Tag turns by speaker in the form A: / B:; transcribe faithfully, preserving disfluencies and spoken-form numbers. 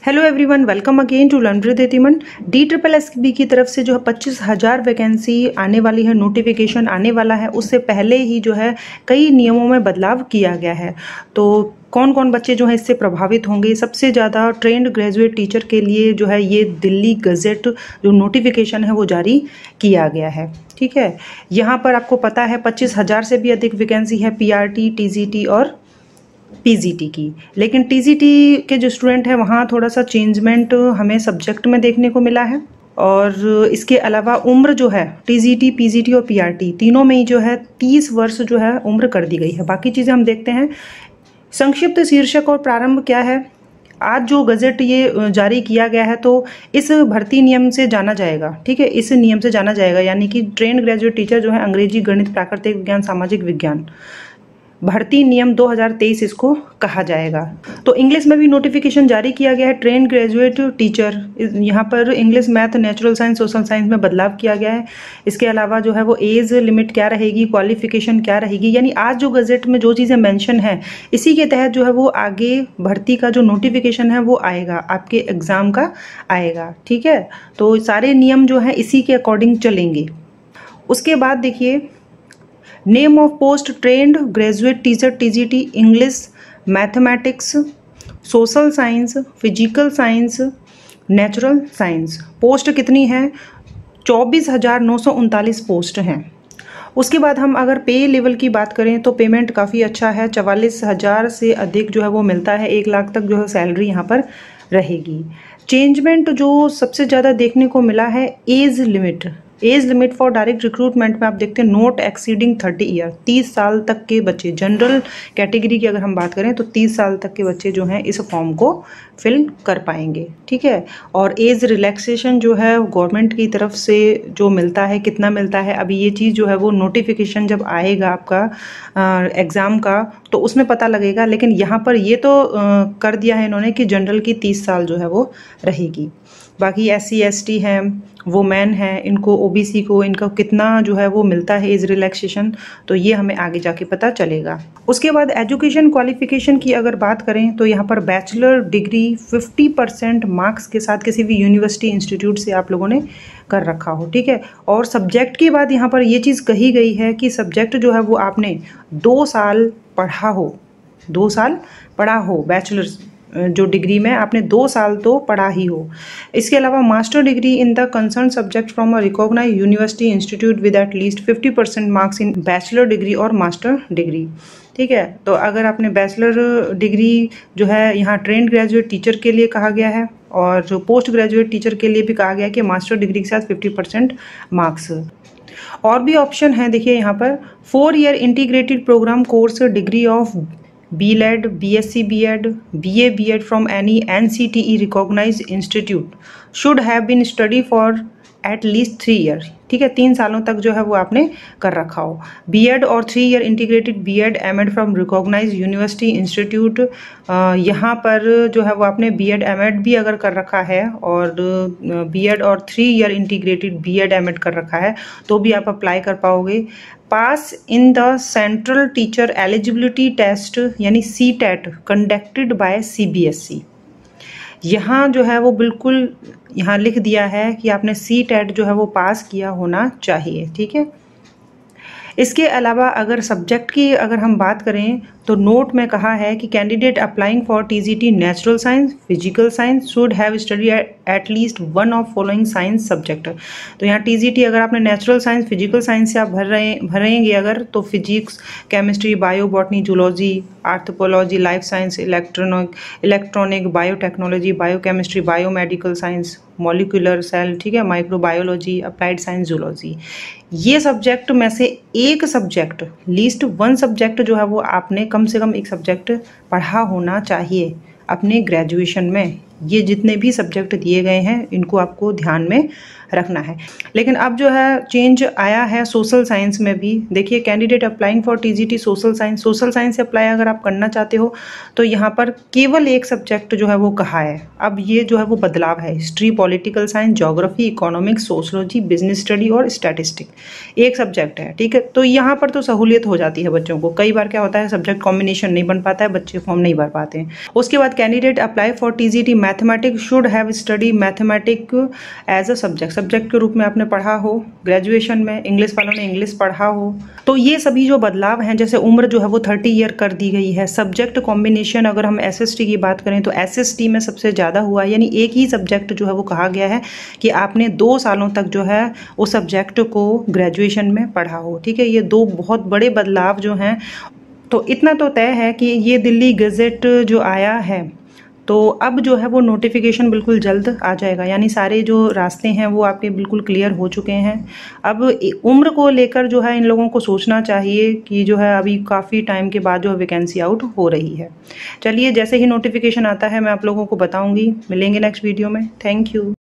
A: Hello everyone, welcome again to learn with एतिमन। D triple S B की तरफ से जो है पच्चीस हज़ार वैकेंसी आने वाली है, नोटिफिकेशन आने वाला है। उससे पहले ही जो है कई नियमों में बदलाव किया गया है। तो कौन कौन बच्चे जो है इससे प्रभावित होंगे? सबसे ज़्यादा ट्रेंड ग्रेजुएट टीचर के लिए जो है ये दिल्ली गज़ेट जो नोटिफिकेशन है वो जारी किया गया है। ठीक है, यहाँ पर आपको पता है पच्चीस हज़ार से भी अधिक वैकेंसी है P R T, T G T और पीजीटी की। लेकिन टीजीटी के जो स्टूडेंट है वहाँ थोड़ा सा चेंजमेंट हमें सब्जेक्ट में देखने को मिला है। और इसके अलावा उम्र जो है टीजीटी, पीजीटी और पीआरटी तीनों में ही जो है तीस वर्ष जो है उम्र कर दी गई है। बाकी चीज़ें हम देखते हैं। संक्षिप्त शीर्षक और प्रारंभ क्या है? आज जो गज़ेट ये जारी किया गया है तो इस भर्ती नियम से जाना जाएगा। ठीक है, इस नियम से जाना जाएगा, यानी कि ट्रेंड ग्रेजुएट टीचर जो है अंग्रेजी, गणित, प्राकृतिक विज्ञान, सामाजिक विज्ञान भर्ती नियम दो हज़ार तेईस इसको कहा जाएगा। तो इंग्लिश में भी नोटिफिकेशन जारी किया गया है। ट्रेंड ग्रेजुएट टीचर, यहाँ पर English, math, natural science, social science में बदलाव किया गया है। इसके अलावा जो है वो एज लिमिट क्या रहेगी, क्वालिफिकेशन क्या रहेगी, यानी आज जो गज़ेट में जो चीज़ें मेंशन है इसी के तहत जो है वो आगे भर्ती का जो नोटिफिकेशन है वो आएगा, आपके एग्ज़ाम का आएगा। ठीक है, तो सारे नियम जो है इसी के अकॉर्डिंग चलेंगे। उसके बाद देखिए, name of post trained graduate teacher TGT, English, mathematics, social science, physical science, natural science. Post कितनी है? चौबीस हज़ार नौ सौ उनतालीस पोस्ट हैं। उसके बाद हम अगर पे लेवल की बात करें तो पेमेंट काफ़ी अच्छा है। चवालीस हज़ार से अधिक जो है वो मिलता है, एक लाख तक जो है सैलरी यहाँ पर रहेगी। चेंजमेंट जो सबसे ज़्यादा देखने को मिला है, age limit. Age limit for direct recruitment में आप देखते हैं नोट एक्सीडिंग थर्टी ईयर, तीस साल तक के बच्चे, जनरल कैटेगरी की अगर हम बात करें तो तीस साल तक के बच्चे जो हैं इस फॉर्म को फिल कर पाएंगे। ठीक है, और एज रिलैक्सेशन जो है गवर्नमेंट की तरफ से जो मिलता है, कितना मिलता है अभी ये चीज़ जो है वो नोटिफिकेशन जब आएगा आपका एग्ज़ाम का तो उसमें पता लगेगा। लेकिन यहाँ पर ये तो आ, कर दिया है इन्होंने कि जनरल की तीस साल जो है वो रहेगी। बाकी एस सी एस टी हैं, वुमेन है, इनको ओबीसी को इनका कितना जो है वो मिलता है एज रिलैक्सेशन, तो ये हमें आगे जाके पता चलेगा। उसके बाद एजुकेशन क्वालिफिकेशन की अगर बात करें तो यहाँ पर बैचलर डिग्री पचास परसेंट मार्क्स के साथ किसी भी यूनिवर्सिटी इंस्टीट्यूट से आप लोगों ने कर रखा हो। ठीक है, और सब्जेक्ट की बात यहाँ पर ये चीज़ कही गई है कि सब्जेक्ट जो है वो आपने दो साल पढ़ा हो, दो साल पढ़ा हो। बैचलर्स जो डिग्री में आपने दो साल तो पढ़ा ही हो। इसके अलावा master degree in the concern subject from a recognised university institute with at least पचास percent marks in bachelor degree और मास्टर डिग्री। ठीक है, तो अगर आपने बैचलर डिग्री जो है यहाँ ट्रेंड ग्रेजुएट टीचर के लिए कहा गया है और जो पोस्ट ग्रेजुएट टीचर के लिए भी कहा गया है कि मास्टर डिग्री के साथ पचास परसेंट मार्क्स। और भी ऑप्शन है, देखिए यहाँ पर four year integrated programme course degree of B led, B S C B Ed, B A B Ed from any N C T E recognised institute should have been study for at least three year. ठीक है, तीन सालों तक जो है वो आपने कर रखा हो। बी एड और three year integrated B Ed M Ed from recognised university institute, यहाँ पर जो है वो आपने बी एड एम एड भी अगर कर रखा है और बी एड और three year integrated B Ed M Ed कर रखा है तो भी आप अप्लाई कर पाओगे। Pass in the central teacher eligibility test यानी C TET conducted by C B S E, यहाँ जो है वो बिल्कुल यहाँ लिख दिया है कि आपने सी टेट जो है वो पास किया होना चाहिए। ठीक है, इसके अलावा अगर सब्जेक्ट की अगर हम बात करें तो नोट में कहा है कि candidate applying for TGT natural science, physical science should have study at least one of following science subject. तो यहाँ टीजीटी अगर आपने नेचुरल साइंस, फिजिकल साइंस से आप भर रहे भरेंगे अगर तो physics, chemistry, bio, botany, zoology, anthropology, life science, electronic electronic biotechnology, biochemistry, biomedical science, molecular cell, ठीक है, माइक्रोबायोलॉजी, अप्लाइड साइंस, जूलॉजी, ये सब्जेक्ट में से एक सब्जेक्ट, लीस्ट वन सब्जेक्ट जो है वो आपने कम से कम एक सब्जेक्ट पढ़ा होना चाहिए अपने ग्रेजुएशन में। ये जितने भी सब्जेक्ट दिए गए हैं इनको आपको ध्यान में रखना है। लेकिन अब जो है चेंज आया है सोशल साइंस में भी। देखिए, candidate applying for TGT social science, social science से अप्लाई अगर आप करना चाहते हो तो यहाँ पर केवल एक सब्जेक्ट जो है वो कहा है। अब ये जो है वो बदलाव है, history, political science, geography, economics, sociology, business study और स्टैटिस्टिक, एक सब्जेक्ट है। ठीक है, तो यहाँ पर तो सहूलियत हो जाती है बच्चों को। कई बार क्या होता है सब्जेक्ट कॉम्बिनेशन नहीं बन पाता है, बच्चे फॉर्म नहीं भर पाते हैं। उसके बाद candidate apply for TGT mathematics should have study mathematic as a subject, subject के रूप में आपने पढ़ा हो ग्रेजुएशन में, इंग्लिश वालों ने इंग्लिश पढ़ा हो। तो ये सभी जो बदलाव हैं, जैसे उम्र जो है वो थर्टी ईयर कर दी गई है। सब्जेक्ट कॉम्बिनेशन अगर हम एसएसटी की बात करें तो एसएसटी में सबसे ज़्यादा हुआ है, यानी एक ही सब्जेक्ट जो है वो कहा गया है कि आपने दो सालों तक जो है उस सब्जेक्ट को ग्रेजुएशन में पढ़ा हो। ठीक है, ये दो बहुत बड़े बदलाव जो हैं। तो इतना तो तय है कि ये दिल्ली गज़ेट जो आया है, तो अब जो है वो नोटिफिकेशन बिल्कुल जल्द आ जाएगा, यानी सारे जो रास्ते हैं वो आपके बिल्कुल क्लियर हो चुके हैं। अब उम्र को लेकर जो है इन लोगों को सोचना चाहिए कि जो है अभी काफ़ी टाइम के बाद जो है वैकेंसी आउट हो रही है। चलिए, जैसे ही नोटिफिकेशन आता है मैं आप लोगों को बताऊंगी। मिलेंगे नेक्स्ट वीडियो में। Thank you.